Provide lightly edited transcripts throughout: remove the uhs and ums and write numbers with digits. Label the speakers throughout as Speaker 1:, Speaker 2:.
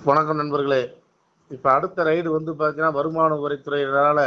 Speaker 1: வணக்கம் நண்பர்களே. இப்ப அடுத்த ரைடு வந்து பாத்தீங்கன்னா வருமான வரித்துறையினால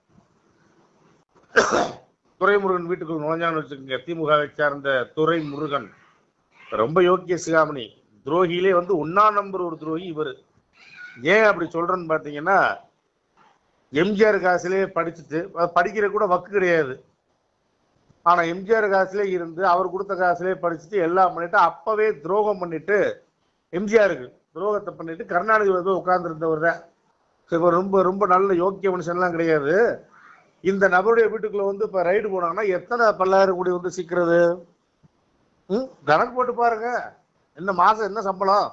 Speaker 1: துரைமுருகன் வீட்டுக்குள் நுழைஞ்சான்னு வச்சுக்கோங்க. திமுகவை சார்ந்த துரைமுருகன் ரொம்ப யோக்கிய சிகாமணி, துரோகியிலே வந்து ஒன்னாம் நம்பர் ஒரு துரோகி இவரு. ஏன் அப்படி சொல்றேன்னு பாத்தீங்கன்னா, எம்ஜிஆர் காசுலே படிச்சுட்டு படிக்கிற கூட வக்கு கிடையாது. ஆனா எம்ஜிஆர் காசுலே இருந்து அவர் கொடுத்த காசுலே படிச்சுட்டு எல்லாம் பண்ணிட்டு அப்பவே துரோகம் பண்ணிட்டு எம்ஜிஆருக்கு துரோகத்தை பண்ணிட்டு கருணாநிதி வந்து உட்கார்ந்து இருந்தவர் தான். இவர் ரொம்ப ரொம்ப நல்ல யோக்கிய மனுஷன்லாம் கிடையாது. இந்த நபருடைய வீட்டுக்குள்ள வந்து இப்ப ரைடு போனாங்கன்னா எத்தனை பல்லாயிரம் கோடி வந்து சிக்கிறது? கணக்கு போட்டு பாருங்க. என்ன மாசம் என்ன சம்பளம்?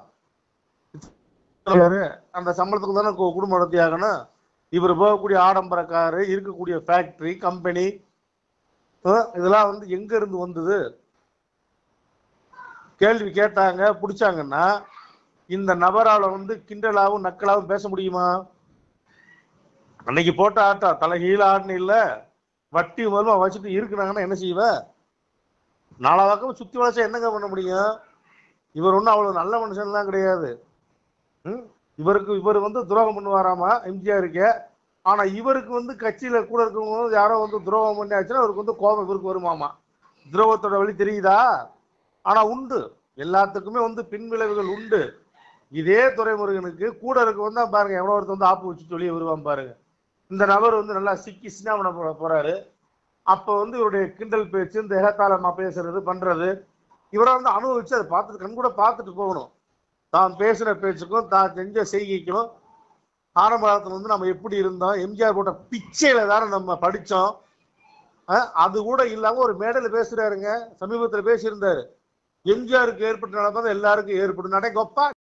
Speaker 1: அந்த சம்பளத்துக்கு தானே குடும்பம் நடத்தி ஆகணும். இவர் போகக்கூடிய ஆடம்பர காரு, இருக்கக்கூடிய ஃபேக்டரி, கம்பெனி, இதெல்லாம் வந்து எங்க இருந்து வந்தது? கேள்வி கேட்டாங்க, பிடிச்சாங்கன்னா இந்த நபரால வந்து கிண்டலாவும் நக்கலாவும் பேச முடியுமா? அன்னைக்கு போட்ட ஆட்டம் தலைகீழ ஆடுன்னு இல்ல, வட்டி முதல்ல வச்சுட்டு இருக்குனாங்கன்னா என்ன செய்வ? நாலா பக்கம் சுத்தி வளர்ச்சா என்னங்க பண்ண முடியும்? இவர் ஒன்றும் அவ்வளவு நல்ல மனுஷன்லாம் கிடையாது. இவர் வந்து துரோகம் பண்ணுவாராமா எம்ஜிஆருக்கு. ஆனா இவருக்கு வந்து கட்சியில கூட இருக்கவங்க யாரோ வந்து துரோகம் பண்ணியாச்சுன்னா அவருக்கு வந்து கோபம் இவருக்கு வருமாமா. துரோகத்தோட வழி தெரியுதா? ஆனா உண்டு, எல்லாத்துக்குமே வந்து பின்விளைவுகள் உண்டு. இதே துரைமுருகனுக்கு கூட இருக்க வந்தா பாருங்க, எவ்வளவு ஒருத்தர் வந்து ஆப்பு வச்சு சொல்லி வருவான் பாருங்க. இந்த நபர் வந்து நல்லா சிக்கி சின்னாமண போறாரு. அப்ப வந்து இவருடைய கிண்டல் பேச்சு, இந்த ஏகத்தாளமா பேசுறது பண்றது இவரை வந்து அனுபவிச்சு அதை பார்த்துட்டு கண் கூட பார்த்துட்டு போகணும். தான் பேசுற பேச்சுக்கும் தான் செஞ்ச செய்கைக்கும் ஆரம்ப காலத்துல வந்து நம்ம எப்படி இருந்தோம், எம்ஜிஆர் போட்ட பிச்சையில தானே நம்ம படிச்சோம். அது கூட இல்லாம ஒரு மேடையில பேசுறாருங்க. சமீபத்துல பேசியிருந்தாரு, எம்ஜிஆருக்கு ஏற்பட்ட நிலைமை எல்லாருக்கும் ஏற்படும் நடை கொப்பா